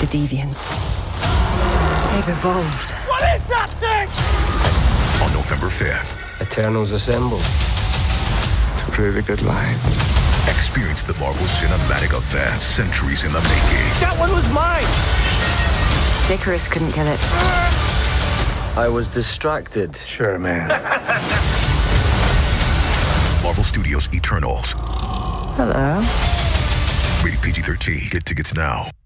the Deviants. They've evolved. What is that thing? On November 5th. Eternals assemble. It's a really good line. Experience the Marvel Cinematic event centuries in the making. That one was mine! Icarus couldn't kill it. I was distracted. Sure, man. Marvel Studios Eternals. Hello. Rated PG-13. Get tickets now.